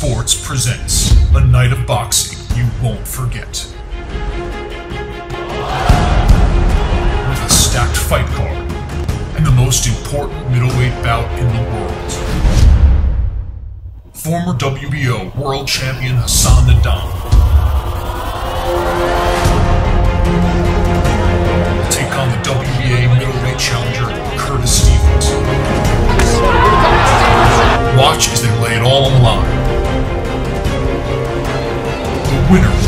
Sports presents a night of boxing you won't forget. With a stacked fight card and the most important middleweight bout in the world. Former WBO world champion Hassan N'Dam will take on the WBA middleweight challenger Curtis Stevens. Watch as they lay it all on the line. The winner